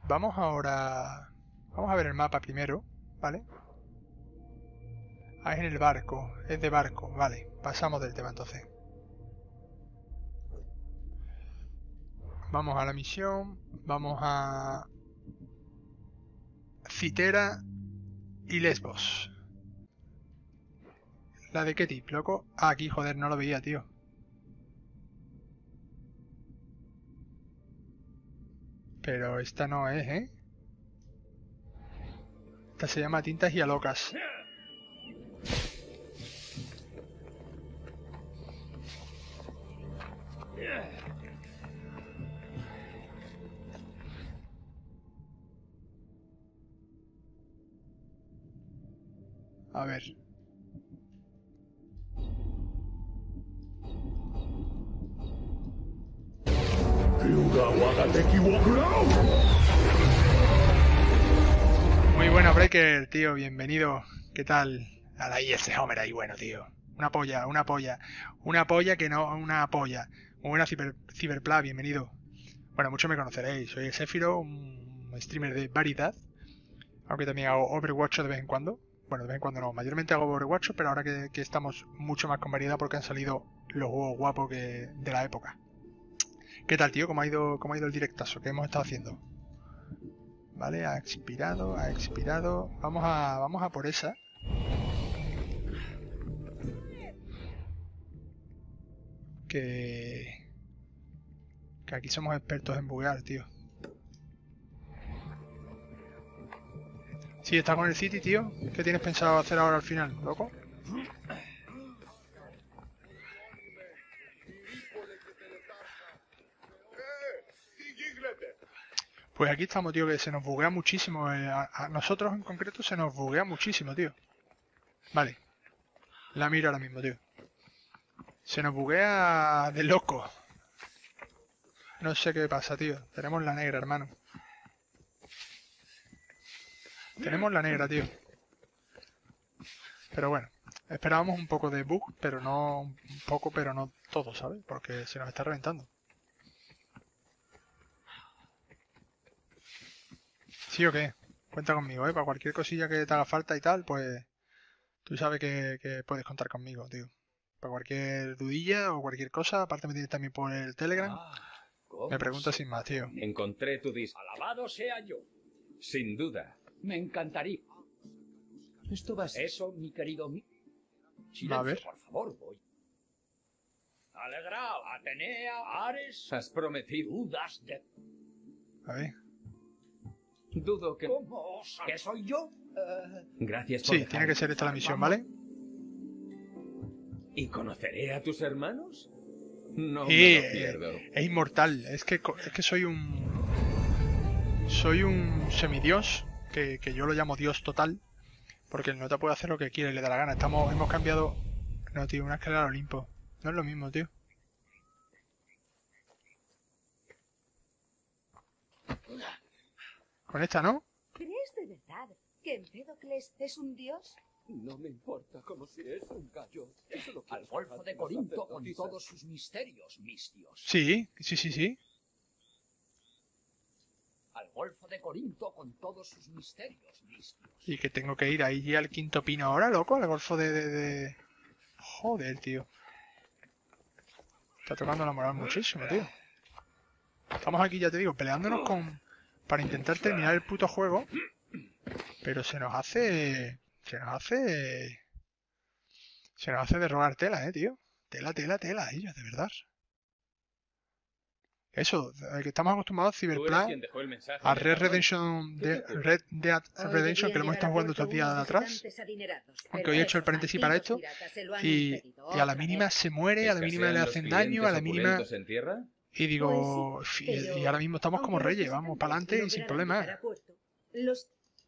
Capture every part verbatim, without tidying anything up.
vamos ahora... Vamos a ver el mapa primero, ¿vale? Ah, es en el barco, es de barco, vale. Pasamos del tema entonces. Vamos a la misión, vamos a... Citera y Lesbos. ¿La de qué tip, loco? Ah, aquí, joder, no lo veía, tío. Pero esta no es, ¿eh? Esta se llama Tintas y Alocas. A ver. Muy bueno, Breaker, tío, bienvenido. ¿Qué tal? A la I S Homer ahí, bueno, tío. Una polla, una polla. Una polla que no, una polla. Muy buena, Ciber, Ciberpla, bienvenido. Bueno, muchos me conoceréis. Soy el Sephiroth, un streamer de variedad. Aunque también hago Overwatch de vez en cuando. Bueno, de vez en cuando no. Mayormente hago Overwatch, pero ahora que, que estamos mucho más con variedad porque han salido los juegos guapos que, de la época. ¿Qué tal, tío? ¿Cómo ha ido, cómo ha ido el directazo? ¿Qué hemos estado haciendo? Vale, ha expirado, ha expirado. Vamos a, vamos a por esa. Que... Que aquí somos expertos en buguear, tío. Sí, está con el City, tío. ¿Qué tienes pensado hacer ahora al final, loco? Pues aquí estamos, tío, que se nos buguea muchísimo. Eh, a, a nosotros en concreto se nos buguea muchísimo, tío. Vale. La miro ahora mismo, tío. Se nos buguea de loco. No sé qué pasa, tío. Tenemos la negra, hermano. Tenemos la negra, tío. Pero bueno. Esperábamos un poco de bug, pero no... Un poco, pero no todo, ¿sabes? Porque se nos está reventando. ¿Sí o qué? Cuenta conmigo, ¿eh? Para cualquier cosilla que te haga falta y tal, pues... Tú sabes que, que puedes contar conmigo, tío. Para cualquier dudilla o cualquier cosa, aparte me tienes también por el Telegram. Ah, Me preguntas sin más, tío. Encontré tu disco. Alabado sea yo. Sin duda. Me encantaría. Esto va a ser... Eso, mi querido... Mi... Silencio, A ver. por favor, voy. Alegrao, Atenea, Ares... Has prometido. Dudas de... A ver. Dudo que... ¿Cómo? ¿Que soy yo? Eh, Gracias por Sí, tiene que ser esta la misión, ¿vale? ¿Y conoceré a tus hermanos? No Sí, me lo eh, pierdo. es inmortal. Es que, co- es que soy un... Soy un semidios, que, que yo lo llamo dios total, porque el nota puede hacer lo que quiere y le da la gana. Estamos, hemos cambiado... No, tío, una escalera al Olimpo. No es lo mismo, tío. Con esta, ¿no? ¿Crees de verdad que Empédocles es un dios? No me importa como si es un gallo. Eso lo Al quiero Golfo saber de las Corinto con sacerdotisas. todos sus misterios, mis dios. Sí, sí, sí, sí. Al Golfo de Corinto con todos sus misterios, mis dios. Y que tengo que ir ahí al quinto pino ahora, loco, al golfo de... de, de... Joder, tío. Está tocando la moral muchísimo, tío. Estamos aquí, ya te digo, peleándonos con... Para intentar terminar el puto juego. Pero se nos hace... Se nos hace... Se nos hace de rogar tela, eh, tío. Tela, tela, tela, ellos, de verdad. Eso, eh, que estamos acostumbrados a Tú eres Cyberpunk, quien dejó el mensaje. a en el Red árbol. Redemption, ¿Qué de, te ocurre? Red Dead Hoy Redemption, que lo debían hemos estado llegar a jugando puerto estos días unos atrás. visitantes adinerados, Aunque pero hoy he hecho el esos paréntesis para esto. malditos piratas se lo han Y, impedido y a la otra mínima vez. se muere, a la mínima le ¿Escasean los hacen daño, a la clientes mínima... opulentos en tierra? Y digo, Pues sí, y- y pero ahora mismo estamos como aunque los reyes, vamos visitantes para adelante y sin lograran problema. llegar a puerto, los...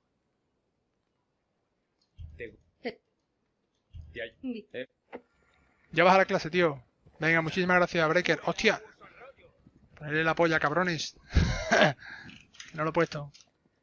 Te- Eh. Te ay- Mi- eh, Ya vas a la clase, tío. Venga, muchísimas gracias, Breaker. ¡Hostia! Ponerle la polla, cabrones. No lo he puesto.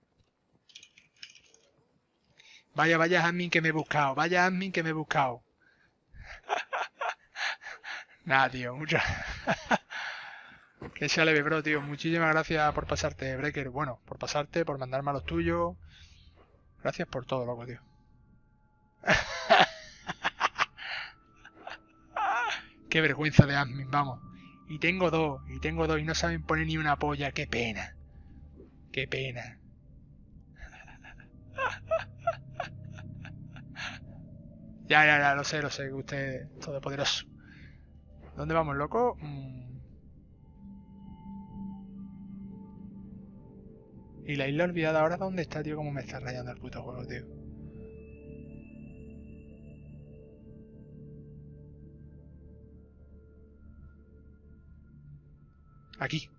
Vaya, vaya admin que me he buscado. Vaya admin que me he buscado. Nada, tío, mucho. Que sea leve, bro, tío. Muchísimas gracias por pasarte, Breaker. Bueno, por pasarte, por mandarme a los tuyos. Gracias por todo, loco, tío. Qué vergüenza de admin, vamos. Y tengo dos, y tengo dos, y no saben poner ni una polla. Qué pena. Qué pena. Ya, ya, ya, lo sé, lo sé, que usted es todopoderoso. ¿Dónde vamos, loco? Mm. Y la isla olvidada ahora, ¿dónde está, tío? Cómo me está rayando el puto juego, tío. Aquí.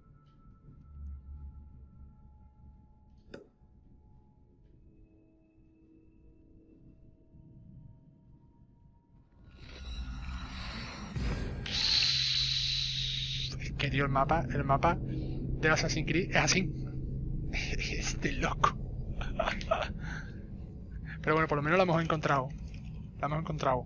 Es que, tío, el mapa, el mapa del Assassin's Creed es así. Este loco. Pero bueno, por lo menos la hemos encontrado. La hemos encontrado.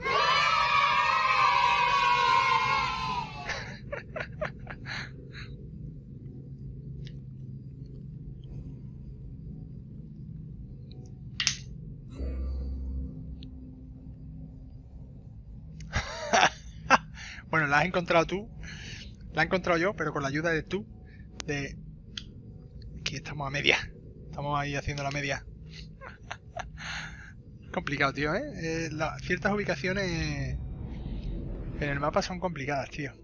Bueno, la has encontrado tú. La he encontrado yo, pero con la ayuda de tú. De... Aquí estamos a media. Estamos ahí haciendo la media. Complicado, tío, ¿eh? eh la... Ciertas ubicaciones en el mapa son complicadas, tío.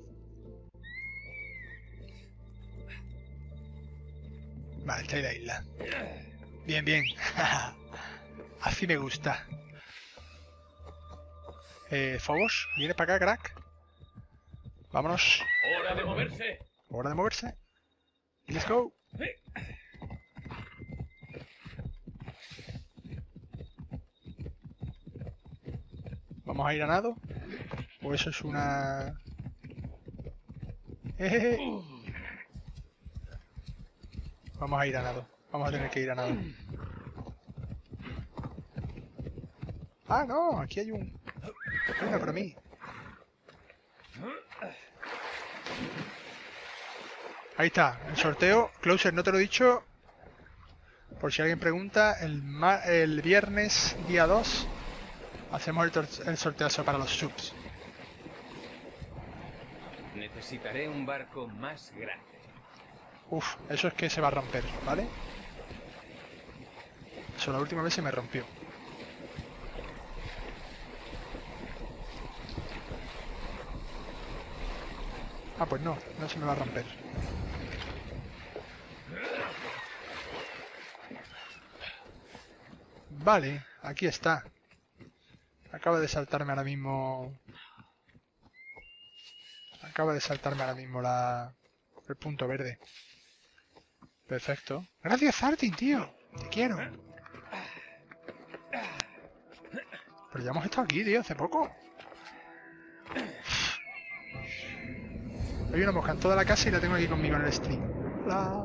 Vale, está ahí la isla. Bien, bien. Así me gusta. Eh, Phobos, ¿vienes para acá, crack? Vámonos. ¡Hora de moverse! Hora de moverse. Let's go. ¿Vamos a ir a nado? ¿O eso es una...? Jejeje. Vamos a ir a nado. Vamos a tener que ir a nado. Ah, no, aquí hay un... Venga, para mí. Ahí está, el sorteo. Closer, no te lo he dicho. Por si alguien pregunta, el, ma el viernes día dos hacemos el, el sorteazo para los subs. Necesitaré un barco más grande. Uf, eso es que se va a romper, ¿vale? Eso la última vez se me rompió. Ah, pues no, no se me va a romper. Vale, aquí está. Acaba de saltarme ahora mismo... Acaba de saltarme ahora mismo la... el punto verde. Perfecto. Gracias, Artin, tío. Te quiero. Pero ya hemos estado aquí, tío, hace poco. Hay una mosca en toda la casa y la tengo aquí conmigo en el stream. Hola.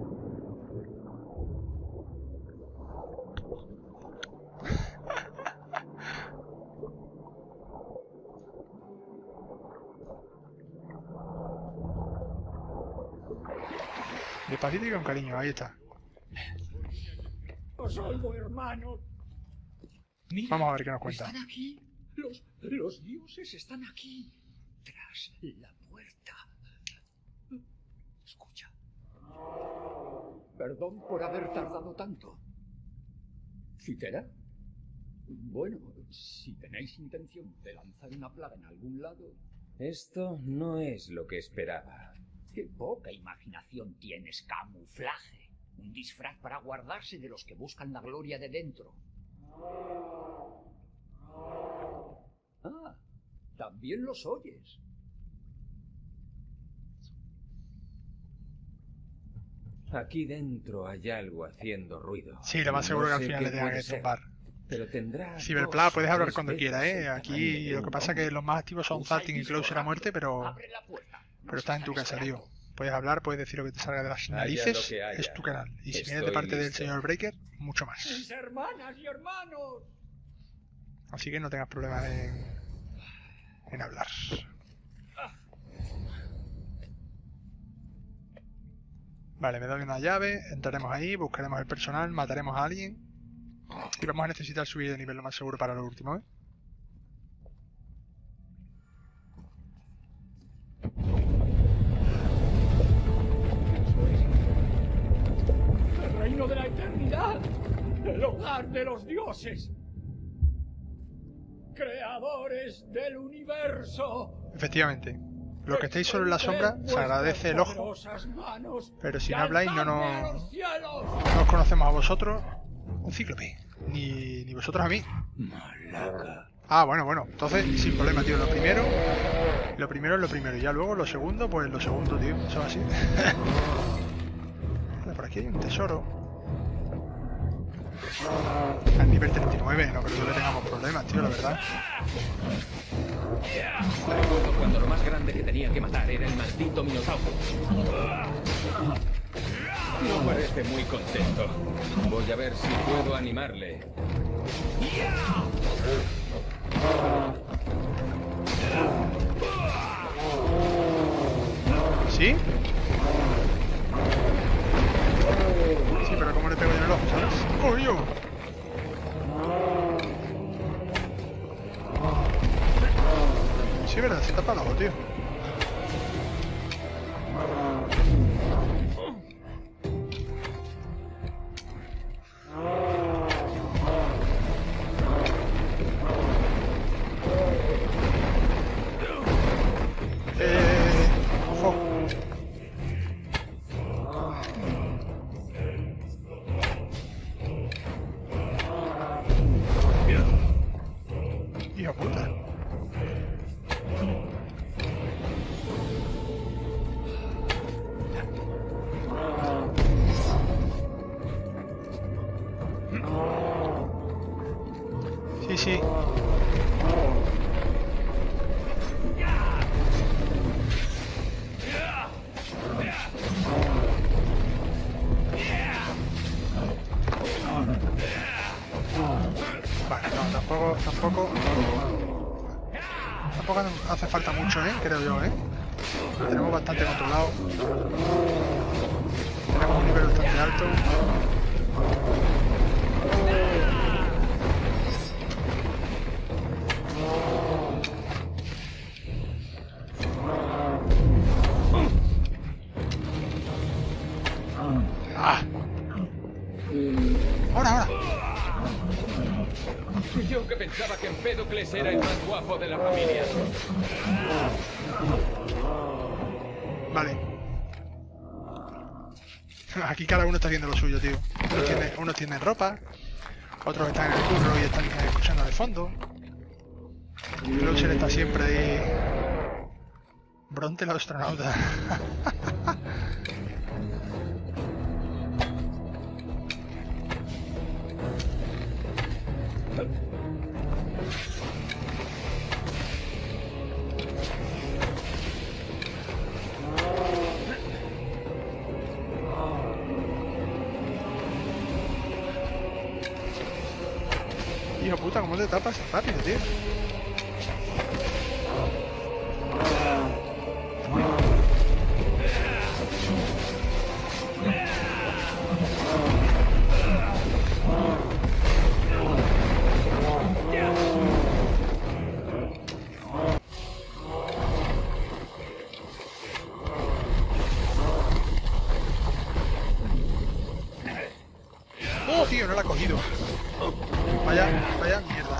Despacito y con cariño, ahí está. Os oigo, hermano. Mira, vamos a ver qué nos cuenta. Están aquí. Los, los dioses están aquí. Tras la puerta. Escucha. Perdón por haber tardado tanto. ¿Citera? Bueno, si tenéis intención de lanzar una plaga en algún lado... Esto no es lo que esperaba. Qué poca imaginación tienes, camuflaje. Un disfraz para guardarse de los que buscan la gloria de dentro. Ah, también los oyes. Aquí dentro hay algo haciendo ruido. Sí, lo más seguro No que al sé final qué le tenga puede que ser, tumbar. Pero tendrá Cyberpla, dos puedes o hablar tres cuando veces quieras, el ¿eh? Aquí tamaño de lo que un pasa es que hombre. los más activos son Usa el Zalting y disco Closer a muerte, pero... Abre la puerta. Pero Nos estás en tu están casa, tío. esperando. Puedes hablar, puedes decir lo que te salga de las Haya narices. lo que haya. Es tu canal. Y si vienes de Estoy parte del listo. señor Breaker, mucho más. Mis hermanas y hermanos. Así que no tengas problemas en, en hablar. Vale, me doy una llave, entraremos ahí, buscaremos el personal, mataremos a alguien. Y vamos a necesitar subir de nivel lo más seguro para lo último, ¿eh? ¡El reino de la eternidad! ¡El hogar de los dioses! ¡Creadores del universo! Efectivamente. Lo que estéis solo en la sombra, se agradece el ojo, pero si no habláis no nos, no os conocemos a vosotros. Un cíclope. Ni, ni vosotros a mí. Malaca. Ah, bueno, bueno. Entonces, sin problema, tío. Lo primero, lo primero es lo primero. Y ya luego lo segundo, pues lo segundo, tío. Eso es así. Vale, por aquí hay un tesoro. Al nivel treinta y nueve, no creo que tengamos problemas, tío, la verdad. Recuerdo cuando lo más grande que tenía que matar era el maldito minotauro. No parece muy contento. Voy a ver si puedo animarle. ¿Sí? Sí, pero ¿cómo le pego yo en el ojo, sabes? ¡Coño! Sí, verdad, se tapa el ojo, tío. Eh... Ojo. Hijo puta. Sí, sí. Vale, no, tampoco, tampoco... Tampoco hace falta mucho, ¿eh? Creo yo, ¿eh? Lo tenemos bastante controlado. Tenemos un nivel bastante alto. ¡Ah! ¡Ahora, ahora! Yo que pensaba que Empédocles era el más guapo de la familia. Vale. Aquí cada uno está haciendo lo suyo, tío. Unos tienen, unos tienen ropa, otros están en el curro y están escuchando de fondo. Closer está siempre ahí. Bronte el astronauta. Hijo puta, ¿cómo te tapas rápido, tío? ¡Oh, tío! No la ha cogido. Vaya, vaya mierda.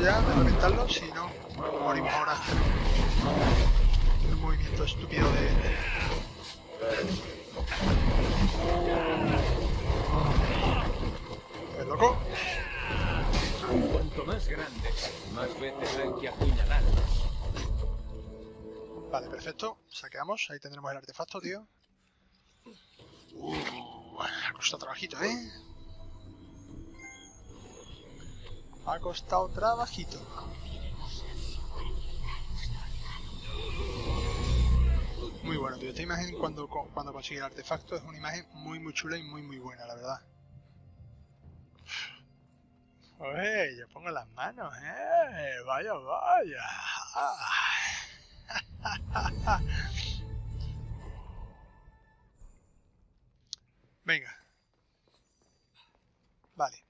ya de reventarlo, si no, morimos ahora. Un movimiento estúpido de... ¿Es loco? Cuanto más grandes, más veces hay que apuñalarlos. Vale, perfecto. Saqueamos. Ahí tendremos el artefacto, tío. Uh, ha costado trabajito, ¿eh? Ha costado trabajito. Muy bueno, tío. Esta imagen cuando, cuando consigue el artefacto es una imagen muy muy chula y muy muy buena, la verdad. Oye, yo pongo las manos, eh. Vaya, vaya. Venga. Vale.